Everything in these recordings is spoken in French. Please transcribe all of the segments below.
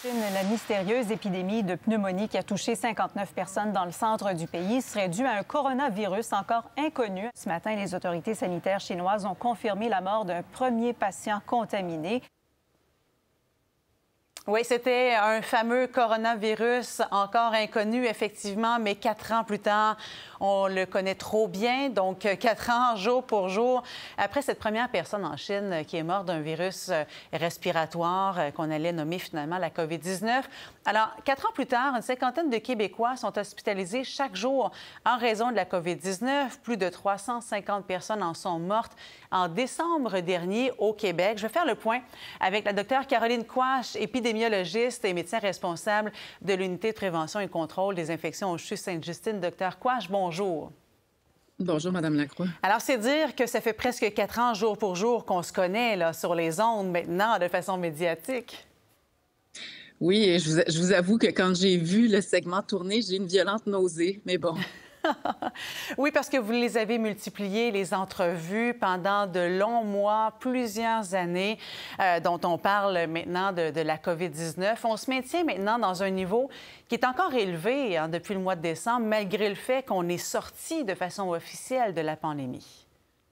La mystérieuse épidémie de pneumonie qui a touché 59 personnes dans le centre du pays serait due à un coronavirus encore inconnu. Ce matin, les autorités sanitaires chinoises ont confirmé la mort d'un premier patient contaminé. Oui, c'était un fameux coronavirus encore inconnu, effectivement, mais 4 ans plus tard, on le connaît trop bien. Donc, 4 ans, jour pour jour, après cette première personne en Chine qui est morte d'un virus respiratoire qu'on allait nommer finalement la COVID-19. Alors, 4 ans plus tard, une cinquantaine de Québécois sont hospitalisés chaque jour en raison de la COVID-19. Plus de 350 personnes en sont mortes en décembre dernier au Québec. Je vais faire le point avec la docteure Caroline Quach, épidémiologiste et médecin responsable de l'unité de prévention et contrôle des infections au CHU Sainte-Justine. Docteur Quach, bonjour. Bonjour, Madame Lacroix. Alors, c'est dire que ça fait presque 4 ans, jour pour jour, qu'on se connaît là, sur les ondes maintenant de façon médiatique. Oui, et je vous avoue que quand j'ai vu le segment tourner, j'ai une violente nausée, mais bon. Oui, parce que vous les avez multipliés, les entrevues, pendant de longs mois, plusieurs années, dont on parle maintenant de la COVID-19. On se maintient maintenant dans un niveau qui est encore élevé depuis le mois de décembre, malgré le fait qu'on est sorti de façon officielle de la pandémie.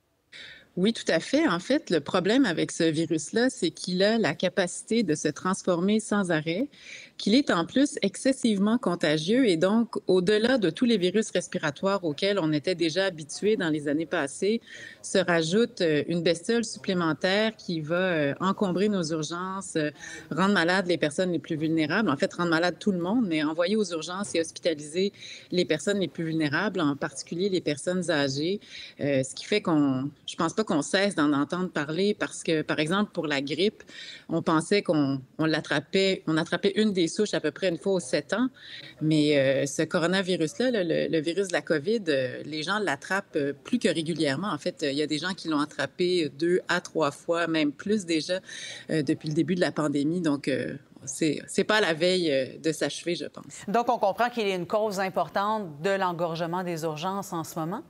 Oui, tout à fait. En fait, le problème avec ce virus-là, c'est qu'il a la capacité de se transformer sans arrêt, qu'il est en plus excessivement contagieux et donc, au-delà de tous les virus respiratoires auxquels on était déjà habitués dans les années passées, se rajoute une bestiole supplémentaire qui va encombrer nos urgences, rendre malades les personnes les plus vulnérables, en fait, rendre malade tout le monde, mais envoyer aux urgences et hospitaliser les personnes les plus vulnérables, en particulier les personnes âgées, ce qui fait je pense pas qu'on cesse d'en entendre parler parce que, par exemple, pour la grippe, on pensait on attrapait une des souches à peu près une fois aux 7 ans, mais ce coronavirus-là, le virus de la COVID, les gens l'attrapent plus que régulièrement. En fait, il y a des gens qui l'ont attrapé 2 à 3 fois, même plus déjà, depuis le début de la pandémie. Donc, c'est pas à la veille de s'achever, je pense. Donc, on comprend qu'il y a une cause importante de l'engorgement des urgences en ce moment?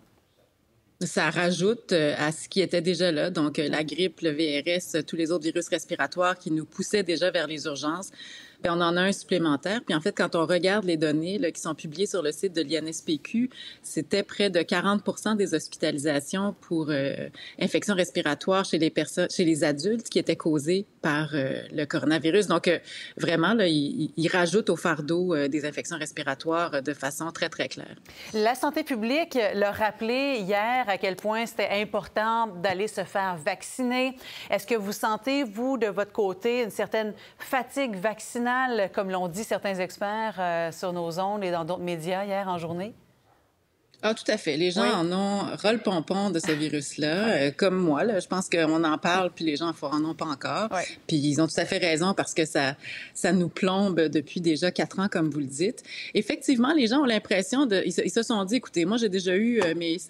Ça rajoute à ce qui était déjà là, donc la grippe, le VRS, tous les autres virus respiratoires qui nous poussaient déjà vers les urgences. Bien, on en a un supplémentaire. Puis en fait, quand on regarde les données là, qui sont publiées sur le site de l'INSPQ, c'était près de 40% des hospitalisations pour infections respiratoires chez les adultes qui étaient causées par le coronavirus. Donc vraiment, là, il rajoute au fardeau des infections respiratoires de façon très, très claire. La santé publique l'a rappelé hier à quel point c'était important d'aller se faire vacciner. Est-ce que vous sentez, vous, de votre côté, une certaine fatigue vaccinale, comme l'ont dit certains experts sur nos ondes et dans d'autres médias hier en journée? Ah, tout à fait. Les gens en ont ras-le-pompon de ce virus-là, comme moi. Là, je pense qu'on en parle, puis les gens en ont pas encore. Oui. Puis ils ont tout à fait raison parce que ça nous plombe depuis déjà 4 ans, comme vous le dites. Effectivement, les gens ont l'impression ils se sont dit, écoutez, moi j'ai déjà eu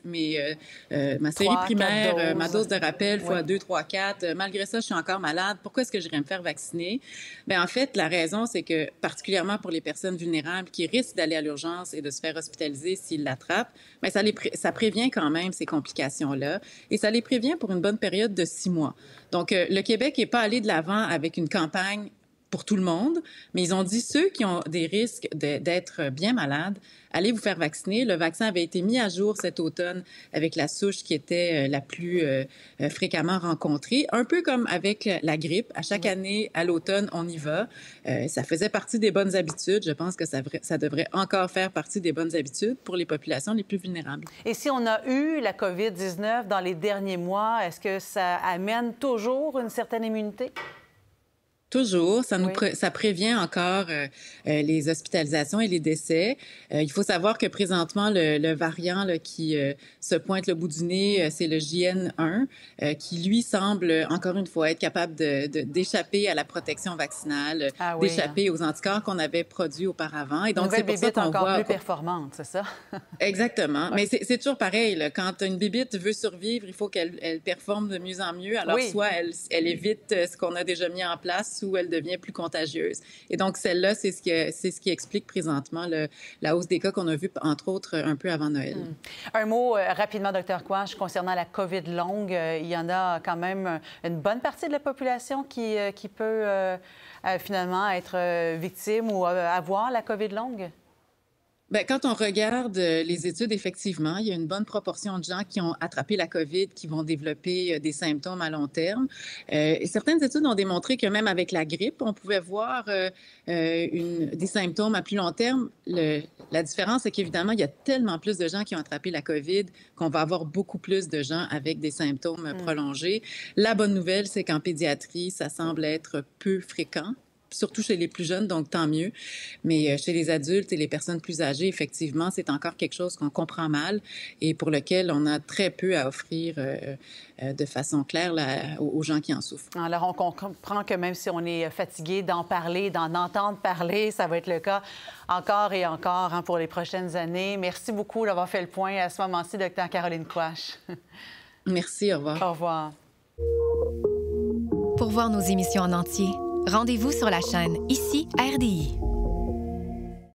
ma série primaire, ma dose de rappel fois 2, 3, 4. Malgré ça, je suis encore malade. Pourquoi est-ce que j'irais me faire vacciner? Bien, en fait, la raison, c'est que particulièrement pour les personnes vulnérables qui risquent d'aller à l'urgence et de se faire hospitaliser s'ils l'attrapent, mais ça prévient quand même ces complications-là et ça les prévient pour une bonne période de 6 mois. Donc, le Québec n'est pas allé de l'avant avec une campagne pour tout le monde, mais ils ont dit ceux qui ont des risques d'être bien malades, allez vous faire vacciner. Le vaccin avait été mis à jour cet automne avec la souche qui était la plus fréquemment rencontrée, un peu comme avec la grippe. À chaque année, à l'automne, on y va. Ça faisait partie des bonnes habitudes. Je pense que ça devrait encore faire partie des bonnes habitudes pour les populations les plus vulnérables. Et si on a eu la COVID-19 dans les derniers mois, est-ce que ça amène toujours une certaine immunité? Toujours. Ça prévient encore les hospitalisations et les décès. Il faut savoir que présentement, le variant là, qui se pointe le bout du nez, c'est le JN1, qui, lui, semble, encore une fois, être capable d'échapper à la protection vaccinale, d'échapper aux anticorps qu'on avait produits auparavant. Et donc, c'est pour ça qu'on encore voit... plus performante, c'est ça? Exactement. Ouais. Mais c'est toujours pareil. Là. Quand une bébite veut survivre, il faut qu'elle performe de mieux en mieux. Alors, soit elle évite ce qu'on a déjà mis en place, passe où elle devient plus contagieuse. Et donc, celle-là, c'est ce qui explique présentement la hausse des cas qu'on a vu, entre autres, un peu avant Noël. Un mot rapidement, Dr. Quach, concernant la COVID longue. Il y en a quand même une bonne partie de la population qui peut finalement être victime ou avoir la COVID longue? Bien, quand on regarde les études, effectivement, il y a une bonne proportion de gens qui ont attrapé la COVID qui vont développer des symptômes à long terme. Et certaines études ont démontré que même avec la grippe, on pouvait voir des symptômes à plus long terme. La différence, c'est qu'évidemment, il y a tellement plus de gens qui ont attrapé la COVID qu'on va avoir beaucoup plus de gens avec des symptômes prolongés. La bonne nouvelle, c'est qu'en pédiatrie, ça semble être peu fréquent, surtout chez les plus jeunes, donc tant mieux. Mais chez les adultes et les personnes plus âgées, effectivement, c'est encore quelque chose qu'on comprend mal et pour lequel on a très peu à offrir de façon claire aux gens qui en souffrent. Alors, on comprend que même si on est fatigué d'en parler, d'en entendre parler, ça va être le cas encore et encore pour les prochaines années. Merci beaucoup d'avoir fait le point à ce moment-ci, Dr. Caroline Quach. Merci, au revoir. Au revoir. Pour voir nos émissions en entier, rendez-vous sur la chaîne Ici RDI.